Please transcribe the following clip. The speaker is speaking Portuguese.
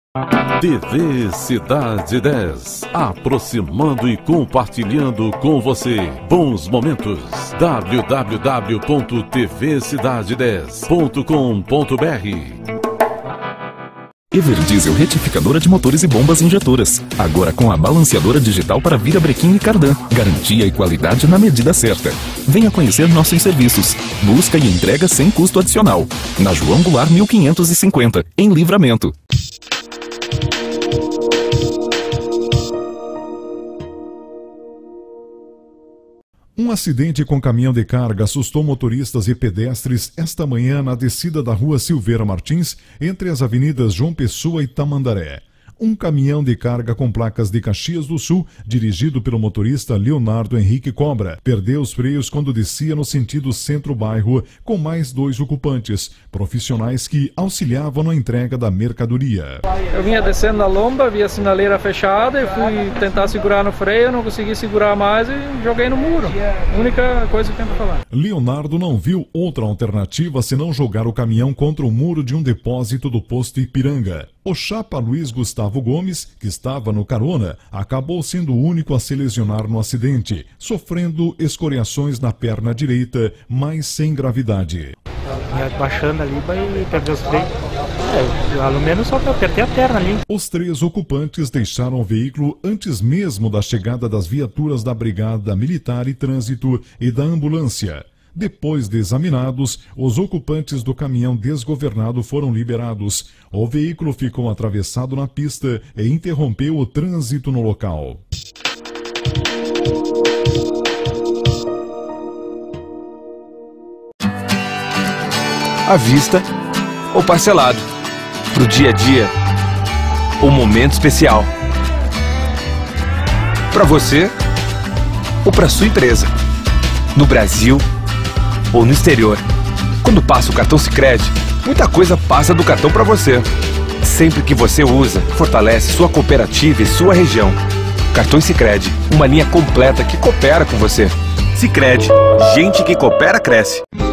TV Cidade 10, aproximando e compartilhando com você bons momentos. www.tvcidade10.com.br. Everdiesel retificadora de motores e bombas injetoras. Agora com a balanceadora digital para virabrequim e cardan. Garantia e qualidade na medida certa. Venha conhecer nossos serviços. Busca e entrega sem custo adicional. Na João Goulart 1550, em Livramento. Um acidente com caminhão de carga assustou motoristas e pedestres esta manhã na descida da rua Silveira Martins, entre as avenidas João Pessoa e Tamandaré. Um caminhão de carga com placas de Caxias do Sul, dirigido pelo motorista Leonardo Henrique Cobra, perdeu os freios quando descia no sentido centro-bairro, com mais 2 ocupantes, profissionais que auxiliavam na entrega da mercadoria. Eu vinha descendo na lomba, vi a sinaleira fechada e fui tentar segurar no freio, não consegui segurar mais e joguei no muro. Única coisa que tenho para falar. Leonardo não viu outra alternativa senão jogar o caminhão contra o muro de um depósito do posto Ipiranga. O chapa Luiz Gustavo Gomes, que estava no carona, acabou sendo o único a se lesionar no acidente, sofrendo escoriações na perna direita, mas sem gravidade. Baixando ali e perdeu os freios. Ao menos só que eu apertei a perna ali. Os 3 ocupantes deixaram o veículo antes mesmo da chegada das viaturas da Brigada Militar e Trânsito e da ambulância. Depois de examinados, os ocupantes do caminhão desgovernado foram liberados. O veículo ficou atravessado na pista e interrompeu o trânsito no local. À vista ou parcelado, pro dia a dia ou momento especial, para você ou para sua empresa, no Brasil ou no exterior. Quando passa o cartão Sicredi, muita coisa passa do cartão para você. Sempre que você usa, fortalece sua cooperativa e sua região. Cartões Sicredi, uma linha completa que coopera com você. Sicredi, gente que coopera cresce.